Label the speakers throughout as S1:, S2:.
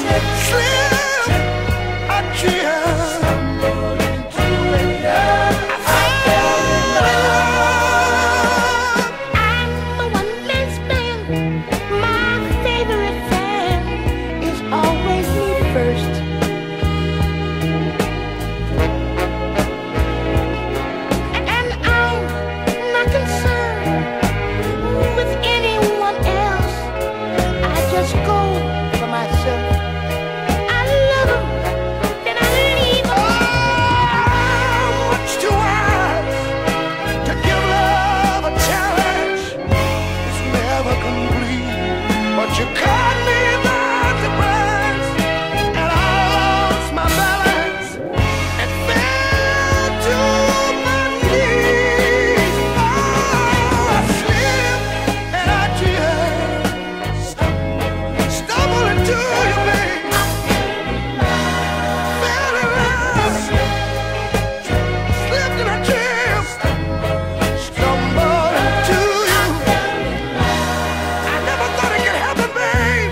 S1: Slip, I just stumbled into love. I fell in love.
S2: I'm a one-man band. My favorite fan is always me first. And I'm not concerned with anyone else. I just go for myself. I love 'em, then I leave 'em.
S1: I'm much too wise to give love a challenge. It's never complete, but you caught me by surprise, and I lost my balance and fell to my knees. Oh, I slipped and I just stumbled into you, babe. Fell in love, slipped and I just stumbled into you. I never thought it could happen, babe.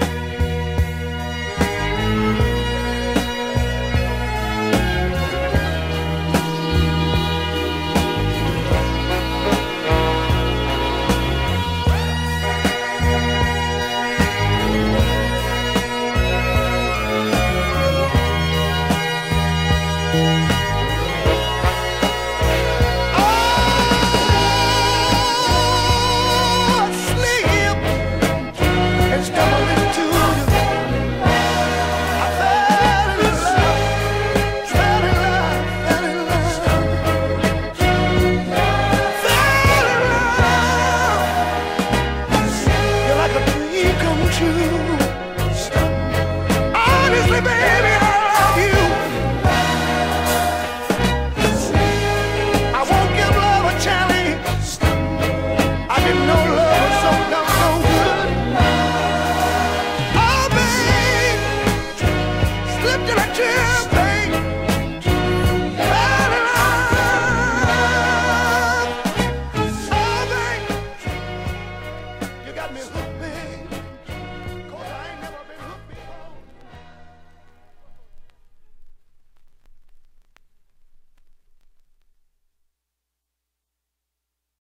S1: Oh, slip and stumbled into you. I fell in love, fell in love, fell in love, fell in love. You're like a dream come true. Honestly, baby.